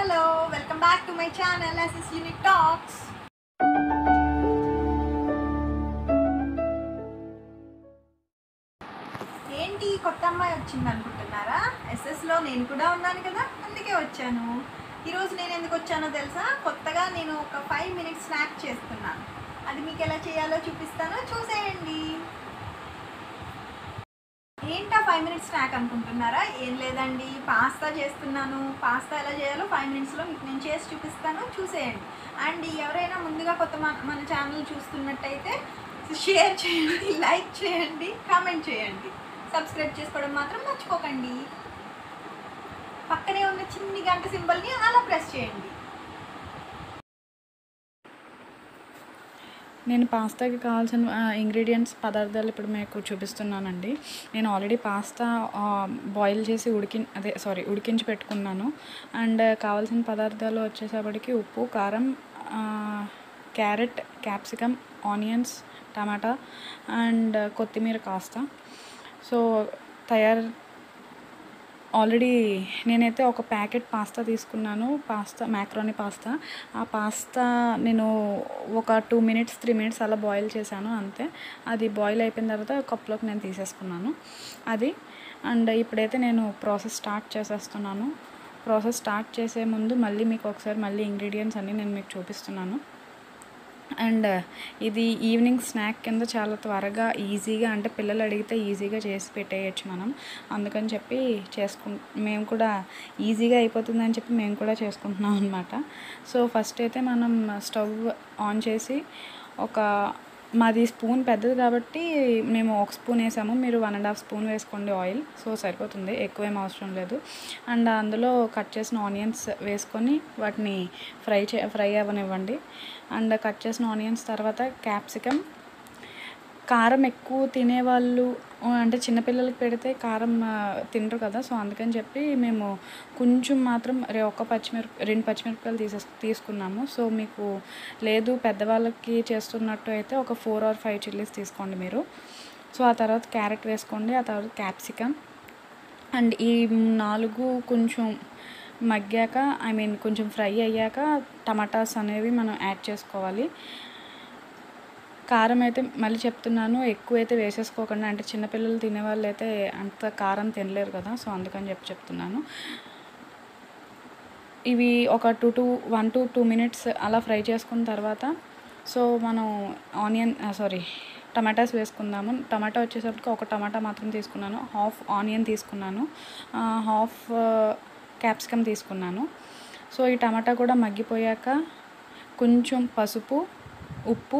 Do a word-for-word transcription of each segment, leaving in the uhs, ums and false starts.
Hello, welcome back to my channel S S Unique Talks. ఏంటి కొత్త అమ్మాయి వచ్చింది అనుకుంటున్నారా? ఎస్ఎస్లో నేను కూడా ఉన్నాను కదా, అందుకే వచ్చాను. ఈరోజు నేను ఎందుకు వచ్చానో తెలుసా? కొత్తగా నేను ఒక ఫైవ్ మినిట్స్ స్నాక్ చేస్తున్నాను. అది మీకు ఎలా చేయాలో చూపిస్తాను, చూసేయండి. ఏంటా ఫైవ్ మినిట్స్ స్నాక్ అనుకుంటున్నారా? ఏం లేదండి, పాస్తా చేస్తున్నాను. పాస్తా ఎలా చేయాలో ఫైవ్ మినిట్స్లో మీకు నేను చేసి చూపిస్తాను, చూసేయండి. అండ్ ఎవరైనా ముందుగా కొత్త మన ఛానల్ చూస్తున్నట్టయితే షేర్ చేయండి, లైక్ చేయండి, కామెంట్ చేయండి. సబ్స్క్రైబ్ చేసుకోవడం మాత్రం మర్చిపోకండి. పక్కనే ఉన్న చిన్ని గంట సింబల్ని అలా ప్రెస్ చేయండి. నేను పాస్తాకి కావాల్సిన ఇంగ్రీడియంట్స్ పదార్థాలు ఇప్పుడు మీకు చూపిస్తున్నానండి. నేను ఆల్రెడీ పాస్తా బాయిల్ చేసి ఉడికి అదే సారీ ఉడికించి పెట్టుకున్నాను. అండ్ కావాల్సిన పదార్థాలు వచ్చేసేపటికి ఉప్పు, కారం, carrot, capsicum, onions, tomato and కొత్తిమీర కాస్త. సో తయారు ఆల్రెడీ నేనైతే ఒక ప్యాకెట్ పాస్తా తీసుకున్నాను. Pasta macaroni pasta. ఆ పాస్తా నేను ఒక టూ మినిట్స్ త్రీ మినిట్స్ అలా బాయిల్ చేశాను అంతే. అది బాయిల్ అయిపోయిన తర్వాత కప్లోకి నేను తీసేసుకున్నాను అది. అండ్ ఇప్పుడైతే నేను ప్రాసెస్ స్టార్ట్ చేసేస్తున్నాను. ప్రాసెస్ స్టార్ట్ చేసే ముందు మళ్ళీ మీకు ఒకసారి మళ్ళీ ఇంగ్రీడియంట్స్ అన్నీ నేను మీకు చూపిస్తున్నాను. అండ్ ఇది ఈవినింగ్ స్నాక్ కింద చాలా త్వరగా ఈజీగా, అంటే పిల్లలు అడిగితే ఈజీగా చేసి పెట్టేయచ్చు మనం. అందుకని చెప్పి చేసుకు మేము కూడా ఈజీగా అయిపోతుందని చెప్పి మేము కూడా చేసుకుంటున్నాం అనమాట. సో ఫస్ట్ అయితే మనం స్టవ్ ఆన్ చేసి, ఒక మాది స్పూన్ పెద్దది కాబట్టి మేము ఒక స్పూన్ వేసాము. మీరు వన్ అండ్ హాఫ్ స్పూన్ వేసుకోండి ఆయిల్, సో సరిపోతుంది, ఎక్కువేం అవసరం లేదు. అండ్ అందులో కట్ చేసిన ఆనియన్స్ వేసుకొని వాటిని ఫ్రై చే ఫ్రై అవ్వనివ్వండి. అండ్ కట్ చేసిన ఆనియన్స్ తర్వాత క్యాప్సికమ్. కారం ఎక్కువ తినేవాళ్ళు, అంటే చిన్నపిల్లలకి పెడితే కారం తినరు కదా, సో అందుకని చెప్పి మేము కొంచెం మాత్రం ఒక పచ్చిమిరప రెండు పచ్చిమిరపకాయలు తీసే తీసుకున్నాము. సో మీకు లేదు పెద్దవాళ్ళకి చేస్తున్నట్టు అయితే ఒక ఫోర్ ఆర్ ఫైవ్ చిల్లీస్ తీసుకోండి మీరు. సో ఆ తర్వాత క్యారెట్ వేసుకోండి, ఆ తర్వాత క్యాప్సికమ్. అండ్ ఈ నాలుగు కొంచెం మగ్గాక, ఐ మీన్ కొంచెం ఫ్రై అయ్యాక టమాటాస్ అనేవి మనం యాడ్ చేసుకోవాలి. కారం అయితే మళ్ళీ చెప్తున్నాను, ఎక్కువైతే వేసేసుకోకుండా, అంటే చిన్నపిల్లలు తినేవాళ్ళు అయితే అంత కారం తినలేరు కదా, సో అందుకని చెప్పి చెప్తున్నాను. ఇవి ఒక two two one to two minutes అలా ఫ్రై చేసుకున్న తర్వాత సో మనం ఆనియన్ సారీ టమాటాస్ వేసుకుందాము. టమాటా వచ్చేసరికి ఒక టమాటా మాత్రం తీసుకున్నాను, హాఫ్ ఆనియన్ తీసుకున్నాను, హాఫ్ క్యాప్సికమ్ తీసుకున్నాను. సో ఈ టమాటా కూడా మగ్గిపోయాక కొంచెం పసుపు, ఉప్పు,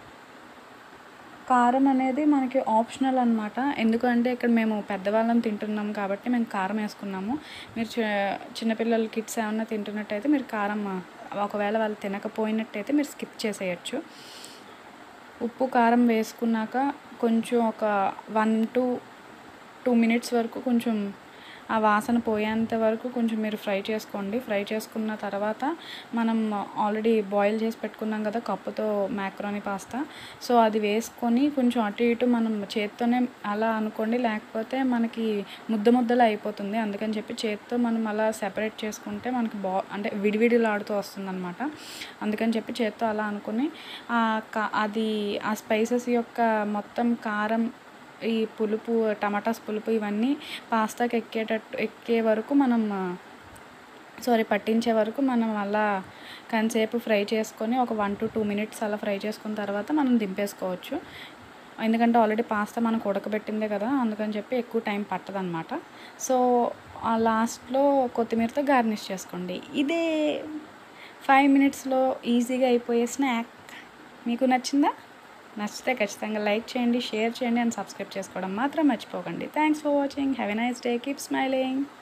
కారం అనేది మనకి ఆప్షనల్ అనమాట. ఎందుకంటే ఇక్కడ మేము పెద్దవాళ్ళం తింటున్నాం కాబట్టి మేము కారం వేసుకున్నాము. మీరు చిన్నపిల్లలు కిడ్స్ ఏమన్నా తింటున్నట్టయితే మీరు కారం ఒకవేళ వాళ్ళు తినకపోయినట్టయితే మీరు స్కిప్ చేసేయచ్చు. ఉప్పు కారం వేసుకున్నాక కొంచెం ఒక వన్ టు టూ మినిట్స్ వరకు కొంచెం ఆ వాసన పోయేంత వరకు కొంచెం మీరు ఫ్రై చేసుకోండి. ఫ్రై చేసుకున్న తర్వాత మనం ఆల్రెడీ బాయిల్ చేసి పెట్టుకున్నాం కదా కప్పుతో మ్యాక్రోనీ పాస్తా, సో అది వేసుకొని కొంచెం అటు ఇటు మనం చేత్తోనే అలా అనుకోండి, లేకపోతే మనకి ముద్ద ముద్దలు అయిపోతుంది. అందుకని చెప్పి చేత్తో మనం అలా సెపరేట్ చేసుకుంటే మనకి బా అంటే విడివిడిలాడుతూ వస్తుందన్నమాట. అందుకని చెప్పి చేత్తో అలా అనుకుని అది ఆ స్పైసెస్ యొక్క మొత్తం కారం, ఈ పులుపు, టమాటాస్ పులుపు ఇవన్నీ పాస్తాకి ఎక్కేటట్టు ఎక్కే వరకు మనం సారీ పట్టించే వరకు మనం అలా కొంతసేపు ఫ్రై చేసుకొని ఒక వన్ టు టూ మినిట్స్ అలా ఫ్రై చేసుకున్న తర్వాత మనం దింపేసుకోవచ్చు. ఎందుకంటే ఆల్రెడీ పాస్తా మనకు ఉడకబెట్టిందే కదా, అందుకని చెప్పి ఎక్కువ టైం పట్టదనమాట. సో ఆ లాస్ట్లో కొత్తిమీరతో గార్నిష్ చేసుకోండి. ఇదే ఫైవ్ మినిట్స్లో ఈజీగా అయిపోయే స్నాక్. మీకు నచ్చిందా? నచ్చితే ఖచ్చితంగా లైక్ చేయండి, షేర్ చేయండి అండ్ సబ్స్క్రైబ్ చేసుకోవడం మాత్రం మర్చిపోకండి. Thanks for watching. Have a nice day. Keep smiling.